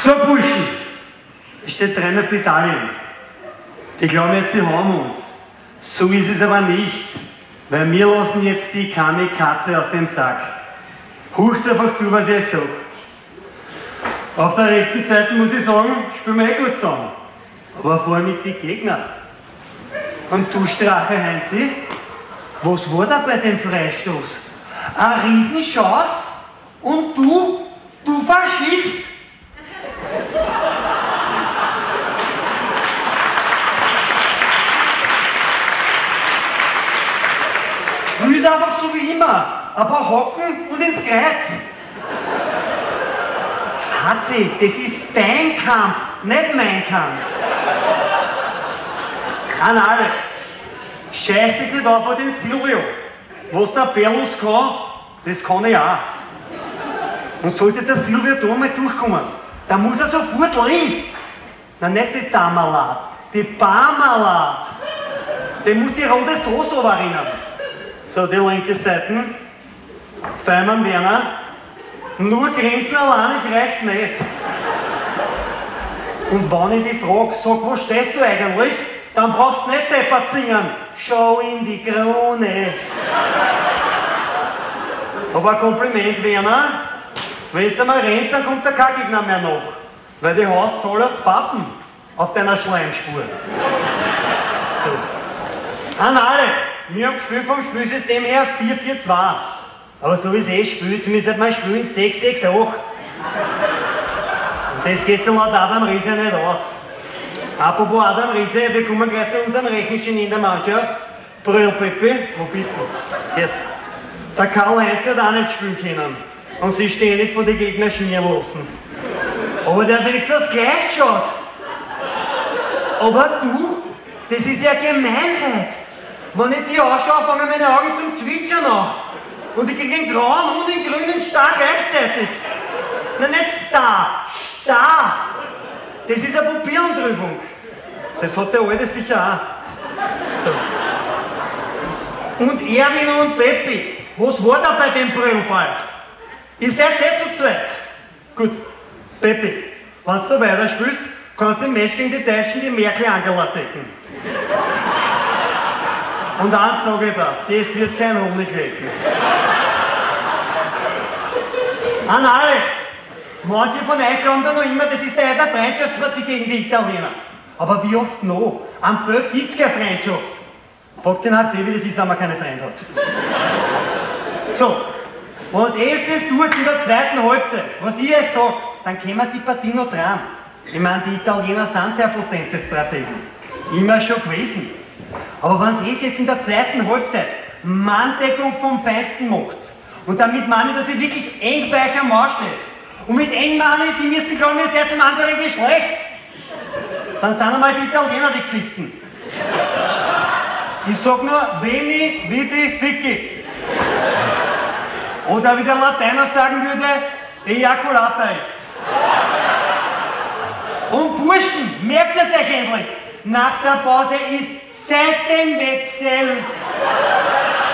So, Burschen, es steht Trainer für Italien. Die glauben jetzt, sie haben uns. So ist es aber nicht, weil wir lassen jetzt die Kamikaze aus dem Sack. Hucht einfach zu, was ich euch sage. Auf der rechten Seite muss ich sagen, spielen wir gut zusammen. Aber vor allem mit den Gegnern. Und du, Strache Heinzi, was war da bei dem Freistoß? Eine Riesenchance und du Faschist! Spiel's einfach so wie immer, ein paar Hocken und ins Kreuz. Hatzi, das ist dein Kampf, nicht mein Kampf. An alle, scheiß dich nicht auf den Silvio. Was der Berlus kann, das kann ich auch. Und sollte der Silvio da mal durchkommen, dann muss er sofort liegen. Na, nicht die Damalat, die Parmalat. Der muss die rote Soße erinnern. So, die linke Seite. Feimann Werner. Nur Grenzen allein, ich reicht nicht. Und wenn ich dich frage, sag, wo stehst du eigentlich? Dann brauchst du nicht deppert singen. Schau in die Krone. Aber ein Kompliment, Werner. Wenn du mal rennst, dann kommt der Kackigner mehr noch. Weil du hast voll auf Pappen auf deiner Schleimspur. So. An alle. Wir haben gespielt vom Spielsystem her 4-4-2. Aber so wie es spielt, müssen wir spielen 6-6-8. Und das geht so laut Adam Riese nicht aus. Apropos Adam Riese, wir kommen gleich zu unserem Rechengenie in der Mannschaft. Brüll Pippi, wo bist du? Yes. Der Karl-Heinz hat auch nicht spielen können. Und sie ständig von den Gegnern schmieren lassen. Aber der hat wenigstens gleich geschaut. Aber du, das ist ja Gemeinheit. Wenn ich die anschaue, fangen meine Augen zum Zwitschern an. Und ich kriege den grauen und den grünen Star gleichzeitig. Nein, nicht Star, Star. Das ist eine Pupillentrübung. Das hat der Alte sicher auch. So. Und Erwin und Peppi, was war da bei dem Brüllball? Ihr seid zu zweit. Gut, Peppi, wenn du so weiterspielst, kannst du im Match gegen die Deutschen die Merkel Angela decken. Und eins sage ich da, das wird kein Honig lecken. An alle, manche von euch glauben da noch immer, das ist der Freundschaftspartie gegen die Italiener. Aber wie oft noch? Am Feld gibt es keine Freundschaft. Fragt den HC, wie das ist, wenn man keine Freunde hat. So, wenn es erstes tut in der zweiten Halbzeit, was ich euch sage, dann kommen die Partie noch dran. Ich meine, die Italiener sind sehr potente Strategen. Immer schon gewesen. Aber wenn es jetzt in der zweiten Halbzeit Manndeckung vom Feinsten macht, und damit meine ich, dass ihr wirklich eng bei euch am Marsch steht, und mit eng meine ich, die müssen glauben, ihr seid zum anderen Geschlecht, dann sind einmal die Italiener die Gefickten. Ich sag nur, veni, vidi, fici. Oder wie der Lateiner sagen würde, ejaculata ist. Und Burschen, merkt es euch endlich, nach der Pause ist Seitenwechsel.